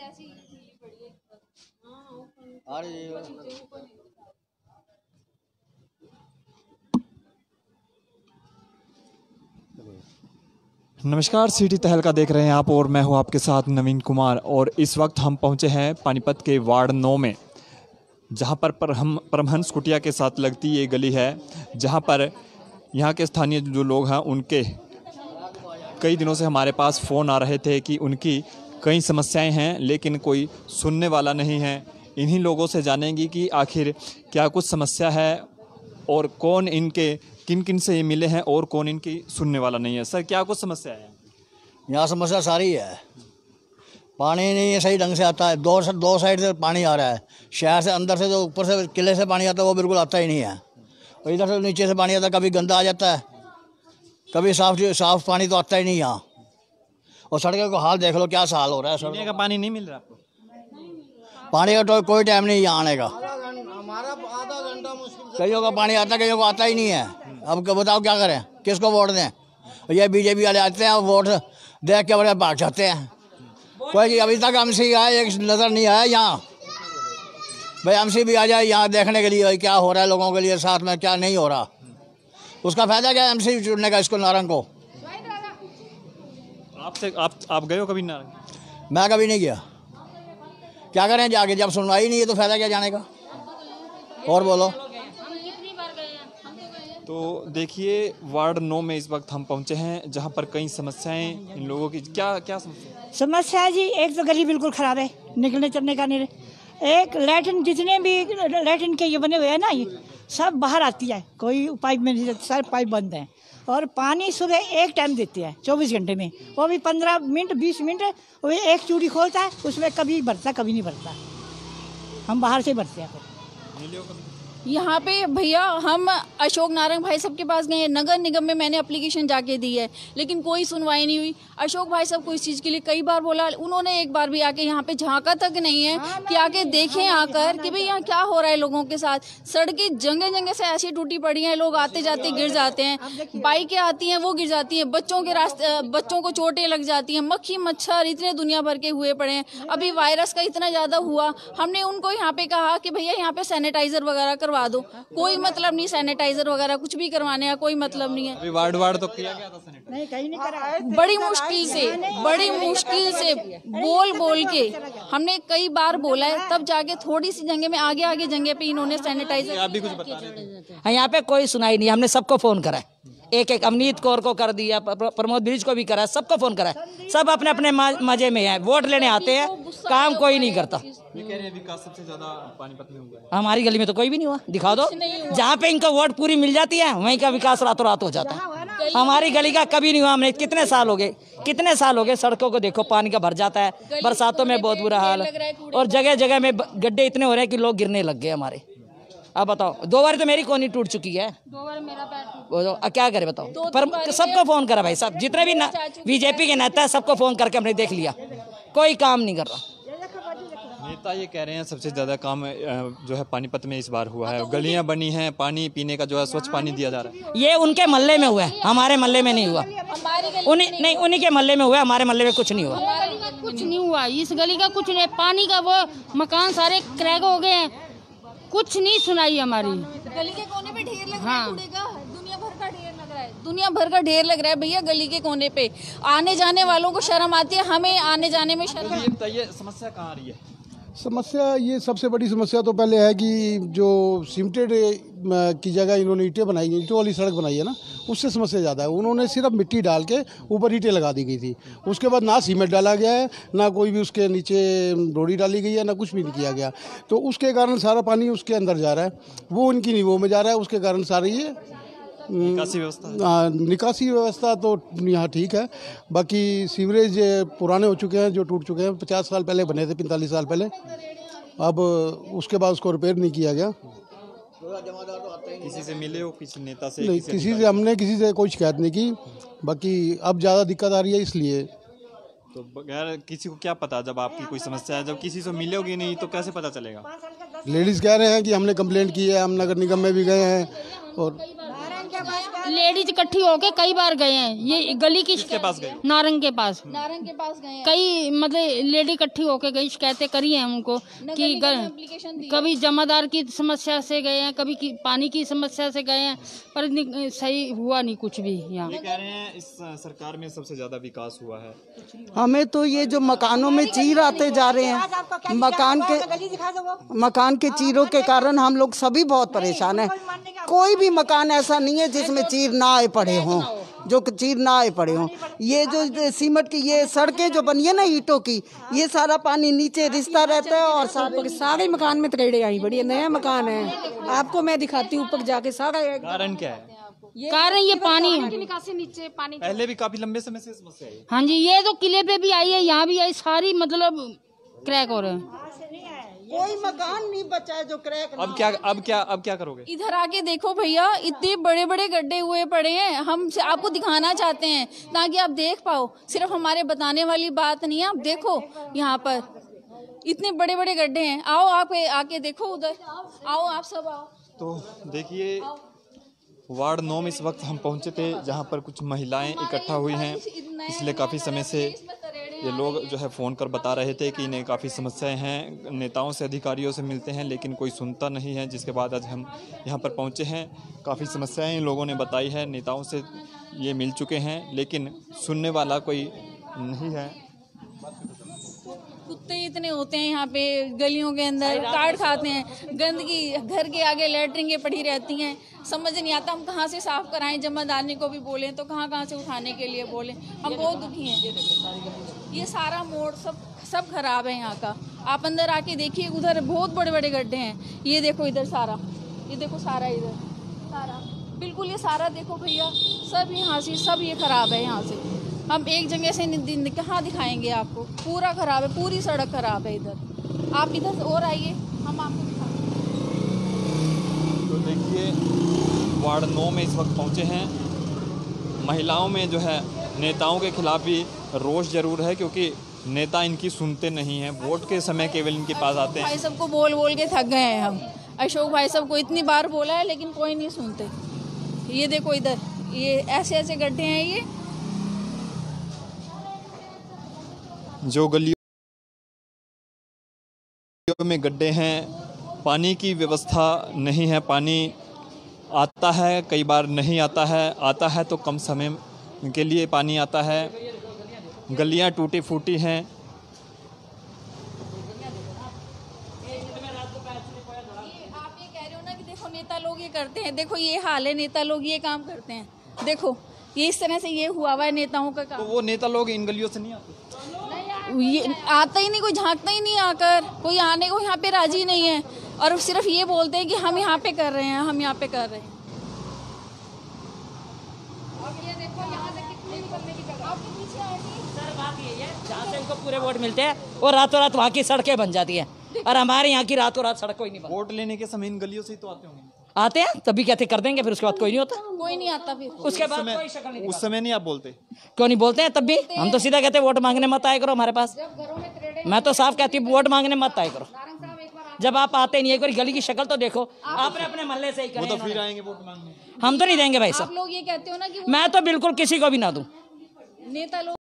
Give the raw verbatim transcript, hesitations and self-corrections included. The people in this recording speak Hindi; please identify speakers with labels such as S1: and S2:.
S1: नमस्कार, सिटी तहलका देख रहे हैं आप और मैं हूं आपके साथ नवीन कुमार। और इस वक्त हम पहुंचे हैं पानीपत के वार्ड नौ में, जहां पर पर हम परमहंस कुटिया के साथ लगती ये गली है, जहां पर यहां के स्थानीय जो लोग हैं उनके कई दिनों से हमारे पास फ़ोन आ रहे थे कि उनकी कई समस्याएं हैं, लेकिन कोई सुनने वाला नहीं है। इन्हीं लोगों से जानेंगी कि आखिर क्या कुछ समस्या है और कौन इनके किन किन से ये मिले हैं और कौन इनकी सुनने वाला नहीं है। सर, क्या कुछ समस्या है?
S2: यहाँ समस्या सारी है, पानी नहीं है सही ढंग से आता है। दो दो साइड से पानी आ रहा है, शहर से अंदर से, जो ऊपर से किले से पानी आता है वो बिल्कुल आता ही नहीं है, और इधर से नीचे से पानी आता है। कभी गंदा आ जाता है, कभी साफ साफ पानी तो आता ही नहीं यहाँ। और सड़कों को हाल देख लो, क्या हाल हो रहा है।
S1: पीने का पानी नहीं मिल रहा आपको?
S2: पानी का तो कोई टाइम नहीं यहाँ आने का, कईयों का पानी आता है, कईयों को आता ही नहीं है। अब बताओ क्या करें, किसको वोट दें? ये बीजेपी वाले आते हैं, वोट देख के बड़े भाग जाते हैं। कोई अभी तक एमसी आया एक नज़र नहीं आया यहाँ। भाई एमसी भी आ जाए यहाँ देखने के लिए क्या हो रहा है लोगों के लिए, साथ में क्या नहीं हो रहा। उसका फायदा क्या है एमसी चुनने का इसको, नारंग को।
S1: आपसे आप आप गए हो कभी नारंग?
S2: मैं कभी नहीं गया, क्या करें जाके, जब सुनवाई नहीं है तो फायदा क्या जाने का। और बोलो।
S1: तो देखिए, वार्ड नौ में इस वक्त हम पहुंचे हैं, जहां पर कई समस्याएं इन लोगों की। क्या क्या समस्या
S3: समस्या है जी? एक तो गली बिल्कुल ख़राब है, निकलने चलने का नहीं। एक लैट्रिन, जितने भी लैट्रिन के ये बने हुए हैं ना, ये सब बाहर आती है, कोई पाइप में नहीं, सारे पाइप बंद हैं। और पानी सुबह एक टाइम देते हैं चौबीस घंटे में, वो भी पंद्रह मिनट बीस मिनट, वो एक चूड़ी खोलता है, उसमें कभी भरता कभी नहीं भरता। हम बाहर से भरते हैं।
S4: यहाँ पे भैया हम अशोक नारंग भाई साहब के पास गए हैं, नगर निगम में मैंने एप्लीकेशन जाके दी है, लेकिन कोई सुनवाई नहीं हुई। अशोक भाई साहब को इस चीज़ के लिए कई बार बोला, उन्होंने एक बार भी आके यहाँ पे झांका तक नहीं है कि आके देखें आकर कि भाई यहाँ क्या हो रहा है लोगों के साथ। सड़कें जगह जगह से ऐसी टूटी पड़ी हैं, लोग आते जाते गिर जाते हैं, बाइकें आती हैं वो गिर जाती हैं, बच्चों के रास्ते बच्चों को चोटें लग जाती हैं, मक्खी मच्छर इतने दुनिया भर के हुए पड़े हैं। अभी वायरस का इतना ज़्यादा हुआ, हमने उनको यहाँ पे कहा कि भैया यहाँ पे सैनिटाइजर वगैरह करवा दो, कोई मतलब नहीं, सैनिटाइजर वगैरह कुछ भी करवाने का कोई मतलब नहीं है।
S1: वार्ड वार्ड तो किया गया था सैनिटाइजर,
S3: नहीं कहीं नहीं करा।
S4: बड़ी मुश्किल से बड़ी मुश्किल से बोल बोल के हमने कई बार बोला है, तब जाके थोड़ी सी जगह में आगे आगे जगह पे इन्होंने सैनिटाइजर।
S1: आप भी कुछ बता रहे थे?
S5: यहाँ पे कोई सुनाई नहीं, हमने सबको फोन करा, एक एक अमनीत कौर को कर दिया, प्रमोद ब्रिज को भी करा, सबको फोन करा। सब अपने अपने मजे में हैं, वोट लेने आते हैं, काम कोई नहीं करता।
S1: ये कह रहे हैं विकास सबसे ज्यादा पानीपत में हुआ है।
S5: हमारी गली में तो कोई भी नहीं हुआ, दिखा दो। जहाँ पे इनको वोट पूरी मिल जाती है वहीं का विकास रातों रात हो जाता है। हमारी गली का कभी नहीं हुआ। हमने कितने साल हो गए कितने साल हो गए सड़कों को देखो, पानी का भर जाता है, बरसातों में बहुत बुरा हाल, और जगह जगह में गड्ढे इतने हो रहे हैं कि लोग गिरने लग गए हमारे। अब बताओ, दो बार तो मेरी कोनी टूट चुकी है,
S4: दो बार मेरा पैर
S5: टूट, क्या करे बताओ। पर सबको फोन करा भाई साहब, जितने भी बीजेपी के नेता है सबको फोन करके हमने देख लिया, कोई काम नहीं कर रहा।
S1: नेता ये कह रहे हैं सबसे ज्यादा काम जो है पानीपत में इस बार हुआ है, गलियां बनी हैं, पानी पीने का जो है स्वच्छ पानी दिया जा रहा है।
S5: ये उनके मोहल्ले में हुआ है, हमारे मोहल्ले में नहीं हुआ। उन्हीं नहीं, उन्हीं के मोहल्ले में हुआ, हमारे मोहल्ले में कुछ नहीं हुआ।
S6: कुछ नहीं हुआ इस गली का, कुछ नहीं। पानी का वो मकान सारे क्रैक हो गए हैं, कुछ नहीं सुनाई हमारी।
S4: गली के कोने पे ढेर लग रहा है कूड़े का, दुनिया भर का ढेर लग रहा है, दुनिया भर का ढेर लग रहा है भैया गली के कोने पे। आने जाने वालों को शर्म आती है, हमें आने जाने में शर्म।
S1: ये बताइए समस्या कहाँ आ रही है?
S7: समस्या ये सबसे बड़ी समस्या तो पहले है कि जो सीमेंटेड की जगह इन्होंने ईंटें बनाई, ईंटों वाली सड़क बनाई है ना, उससे समस्या ज़्यादा है। उन्होंने सिर्फ मिट्टी डाल के ऊपर ईंटें लगा दी गई थी, उसके बाद ना सीमेंट डाला गया है, ना कोई भी उसके नीचे डोरी डाली गई है, ना कुछ भी नहीं किया गया। तो उसके कारण सारा पानी उसके अंदर जा रहा है, वो उनकी नींवों में जा रहा है, उसके कारण सारी ये
S1: निकासी व्यवस्था
S7: निकासी व्यवस्था तो यहाँ ठीक है। बाकी सीवरेज पुराने हो चुके हैं, जो टूट चुके हैं, पचास साल पहले बने थे, पैंतालीस साल पहले, अब उसके बाद उसको रिपेयर नहीं किया गया।
S1: किसी से मिले हो, किसी नेता से?
S7: नहीं, किसी से हमने किसी से कोई शिकायत नहीं की। बाकी अब ज़्यादा दिक्कत आ रही है, इसलिए
S1: तो बगैर किसी को क्या पता, जब आपकी कोई समस्या है, जब किसी से मिलोगे नहीं तो कैसे पता चलेगा?
S7: लेडीज़ कह रहे हैं कि हमने कंप्लेंट की है, हम नगर निगम में भी गए हैं, और
S6: लेडीज इकट्ठी होके कई बार गए हैं। ये गली की
S1: किसके पास गए?
S6: नारंग के पास
S4: नारंग के पास गए हैं।
S6: कई मतलब लेडी इकट्ठी होके गई, शिकायतें करी हैं उनको कि
S4: एप्लीकेशन दी है।
S6: कभी जमादार की समस्या से गए हैं, कभी की, पानी की समस्या से गए हैं, पर नि- सही हुआ नहीं कुछ भी यहाँ।
S1: ये कह रहे हैं इस सरकार में सबसे ज्यादा विकास हुआ है।
S8: हमें तो ये जो मकानों में चीर आते जा रहे हैं, मकान के मकान के चीरों के कारण हम लोग सभी बहुत परेशान हैं। कोई भी मकान ऐसा नहीं है जिसमें चीर ना आए पड़े हों, जो चीर ना आए पड़े हों। ये जो सीमेंट की ये सड़कें जो बनी है ना ईंटों की, ये सारा पानी नीचे रिश्ता रहता है और सारे
S9: सारे मकान में तरेड़े आई बड़ी नया मकान है। आपको मैं दिखाती हूँ ऊपर जाके सारा।
S1: कारण क्या है?
S6: कारण ये पानी
S9: निकासी नीचे पानी।
S1: पहले भी काफी लंबे समय से समस्या है।
S6: हाँ जी, ये तो किले पे भी आई है, यहाँ भी आई, सारी मतलब क्रैक हो रहे हैं।
S8: कोई मकान नहीं बचा है जो क्रैक।
S1: अब क्या अब क्या अब क्या करोगे?
S4: इधर आके देखो भैया, इतने बड़े बड़े गड्ढे हुए पड़े हैं। हम से आपको दिखाना चाहते हैं ताकि आप देख पाओ। सिर्फ हमारे बताने वाली बात नहीं है, आप देखो यहाँ पर इतने बड़े बड़े गड्ढे हैं। आओ आप आके देखो उधर, आओ आप सब आओ।
S1: तो देखिए वार्ड नौ में इस वक्त हम पहुंचे थे, जहां पर कुछ महिलाएं इकट्ठा हुई हैं। पिछले काफ़ी समय से ये लोग जो है फ़ोन कर बता रहे थे कि इन्हें काफ़ी समस्याएं हैं, नेताओं से अधिकारियों से मिलते हैं लेकिन कोई सुनता नहीं है। जिसके बाद आज हम यहाँ पर पहुँचे हैं। काफ़ी समस्याएं इन लोगों ने बताई है, नेताओं से ये मिल चुके हैं लेकिन सुनने वाला कोई नहीं है।
S4: कुत्ते इतने होते हैं यहाँ पे गलियों के अंदर, काट खाते हैं, गंदगी घर के आगे लैटरिंगें पड़ी रहती हैं। समझ नहीं आता हम कहाँ से साफ कराएं। जमादारनी को भी बोलें तो कहाँ कहाँ से उठाने के लिए बोलें। हम बहुत दुखी हैं। ये सारा मोड़ सब सब खराब है यहाँ का। आप अंदर आके देखिए, उधर बहुत बड़े बड़े गड्ढे हैं। ये देखो इधर सारा, ये देखो सारा इधर सारा बिल्कुल ये सारा देखो भैया, सब यहाँ से सब ये खराब है। यहाँ से हम एक जगह से कहाँ दिखाएंगे आपको? पूरा खराब है, पूरी सड़क खराब है इधर। आप इधर और आइए, हम आपको दिखाएंगे।
S1: तो देखिए वार्ड नौ में इस वक्त पहुंचे हैं। महिलाओं में जो है नेताओं के खिलाफ भी रोष जरूर है, क्योंकि नेता इनकी सुनते नहीं हैं। वोट के समय केवल इनके पास आते हैं।
S4: भाई सबको बोल बोल के थक गए हैं हम। अशोक भाई सबको इतनी बार बोला है लेकिन कोई नहीं सुनते। ये देखो इधर, ये ऐसे ऐसे गड्ढे हैं। ये
S1: जो गलियों में गड्ढे हैं, पानी की व्यवस्था नहीं है। पानी आता है, कई बार नहीं आता है। आता है तो कम समय के लिए पानी आता है। गलियां टूटी फूटी हैं।
S4: आप ये कह रहे हो ना कि देखो नेता लोग ये करते हैं। देखो ये हाल है, नेता लोग ये काम करते हैं। देखो ये इस तरह से ये हुआ हुआ है नेताओं का काम।
S1: तो वो नेता लोग इन गलियों से नहीं आते?
S4: ये आता ही नहीं, कोई झांकता ही नहीं आकर, कोई आने को यहाँ पे राजी नहीं है। और सिर्फ ये बोलते हैं कि हम यहाँ पे कर रहे हैं, हम यहाँ पे कर रहे हैं। अब ये देखो यहाँ से कितने निकलने की जगह। आपके पीछे आएगी।
S5: सर बात ये है, जहाँ से इनको पूरे वोट मिलते हैं और रातों रात वहाँ की सड़कें बन जाती हैं, और हमारे यहाँ की रातों रात सड़क कोई नहीं बनती।
S1: वोट लेने के समय इन गलियों से ही तो आते होंगे।
S5: आते हैं तभी कहते कर देंगे, फिर उसके बाद कोई नहीं होता।
S4: कोई नहीं आता फिर।
S5: उसके बाद कोई शक्ल नहीं
S1: उस समय नहीं आप बोलते?
S5: क्यों नहीं बोलते हैं? तब भी हम तो सीधा कहते हैं वोट मांगने मत आए करो हमारे पास। मैं तो साफ कहती हूँ वोट मांगने मत आए करो। जब आप आते नहीं, एक बार गली की शक्ल तो देखो। आपने अपने मोहल्ले से ही
S1: वो तो
S5: करें।
S1: फिर आएंगे वोट मांगने।
S5: हम तो नहीं देंगे भाई
S4: आप
S5: साहब।
S4: लोग ये कहते हो ना कि
S5: मैं तो बिल्कुल किसी को भी ना दूं।
S4: नेता लोग